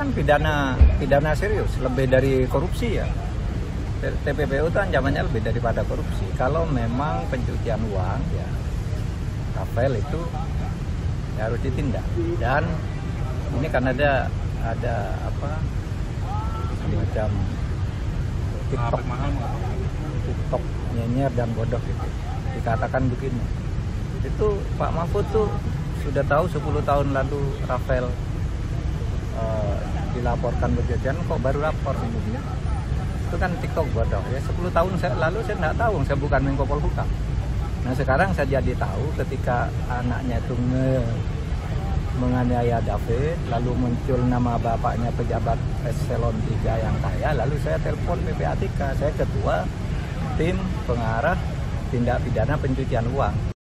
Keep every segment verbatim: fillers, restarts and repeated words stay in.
kan pidana pidana serius, lebih dari korupsi ya. T P P U itu ancamannya lebih daripada korupsi. Kalau memang pencucian uang ya, Rafael itu ya harus ditindak. Dan ini kan ada ada apa semacam TikTok, TikTok nyenyer dan bodoh gitu. Dikatakan begini, itu Pak Mahfud tuh sudah tahu sepuluh tahun lalu Rafael uh, dilaporkan pencucian, kok baru lapor ini? Itu kan TikTok bodoh ya. sepuluh tahun saya, lalu saya tidak tahu, saya bukan Menko Polhukam. Nah sekarang saya jadi tahu ketika anaknya itu nge menganiaya David, lalu muncul nama bapaknya pejabat eselon tiga yang kaya, lalu saya telepon P P A T K, saya ketua tim pengarah tindak pidana pencucian uang.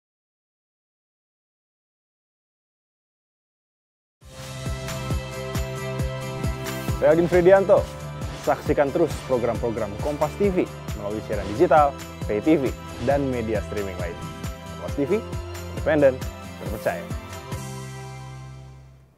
Saya Agin Fridianto. Saksikan terus program-program Kompas T V melalui siaran digital, pay T V, dan media streaming lain. Kompas T V, independen, terpercaya.